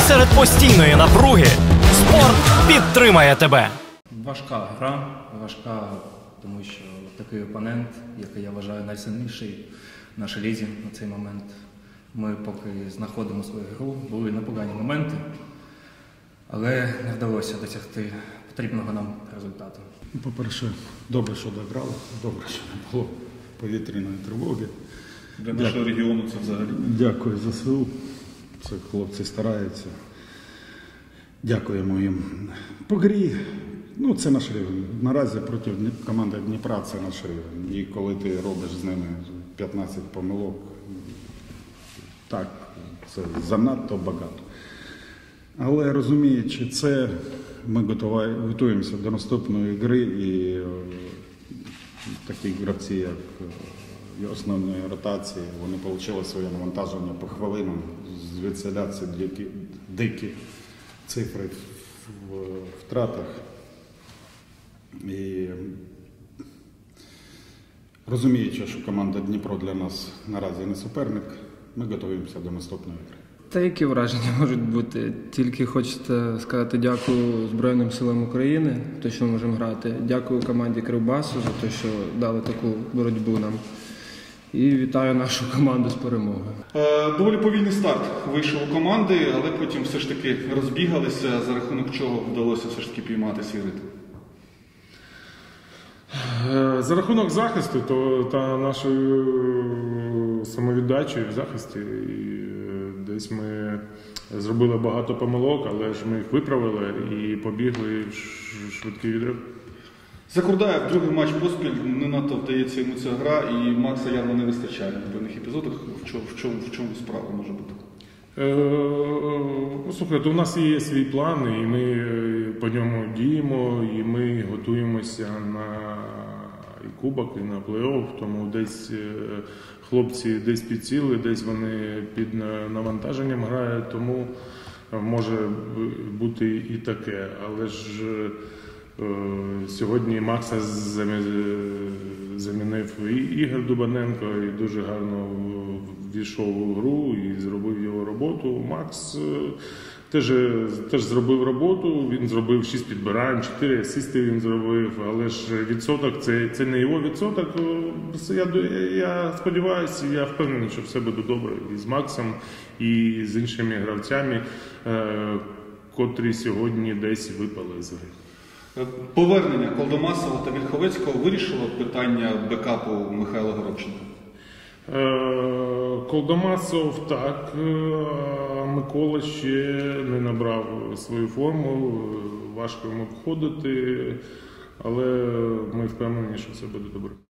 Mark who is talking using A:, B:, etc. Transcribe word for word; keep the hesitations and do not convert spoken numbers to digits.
A: Серед постійної напруги спорт підтримає тебе.
B: Важка гра, важка, тому що такий опонент, який я вважаю найсильніший в нашій лізі на цей момент. Ми поки знаходимо свою гру, були непогані моменти, але не вдалося досягти потрібного нам результату.
C: По-перше, добре, що дограли, добре, що не було повітряної тривоги.
D: Для нашого регіону це взагалі.
C: Дякую за ЗСУ, це хлопці стараються. Дякуємо їм. По грі, ну це наш рівень. Наразі проти команди Дніпра це наш рівень. І коли ти робиш з ними п'ятнадцять помилок, так, це занадто багато. Але розуміючи це, ми готуємося до наступної гри і такі гравці, як і основної ротації, вони отримали своє навантаження по хвилинам, звідсіляться дикі, дикі цифри в втратах. І розуміючи, що команда Дніпро для нас наразі не суперник, ми готуємося до наступної гри.
E: Та які враження можуть бути? Тільки хочеться сказати дякую Збройним силам України, те, що ми можемо грати. Дякую команді Кривбасу за те, що дали таку боротьбу нам. І вітаю нашу команду з перемогою.
D: Доволі повільний старт вийшов у команди, але потім все ж таки розбігалися, за рахунок чого вдалося все ж таки піймати свій ритм.
F: За рахунок захисту то, та нашої самовіддачі в захисті. І десь ми зробили багато помилок, але ж ми їх виправили і побігли в швидкий відрив.
D: Закурдаєв другий матч поспіль, не надто вдається йому ця гра, і Макса явно не вистачає на певних епізодах. В чому, в чому, в чому справа може бути?
F: Е, слухайте, у нас є свій план, і ми по ньому діємо, і ми готуємося на і кубок, і на плей-офф, тому десь хлопці десь підсіли, десь вони під навантаженням грають, тому може бути і таке. Але ж сьогодні Макса замінив і Ігор Дубаненко, і дуже гарно ввійшов у гру і зробив його роботу. Макс теж, теж зробив роботу, він зробив шість підбирань, чотири асисти він зробив, але ж відсоток це, це не його відсоток. Я, я сподіваюся, я впевнений, що все буде добре і з Максом, і з іншими гравцями, котрі сьогодні десь випали з гри.
D: Повернення Колдомасова та Вільховецького вирішило питання бекапу Михайла Горобченка?
F: Колдомасов так, а Микола ще не набрав свою форму, важко йому входити, але ми впевнені, що все буде добре.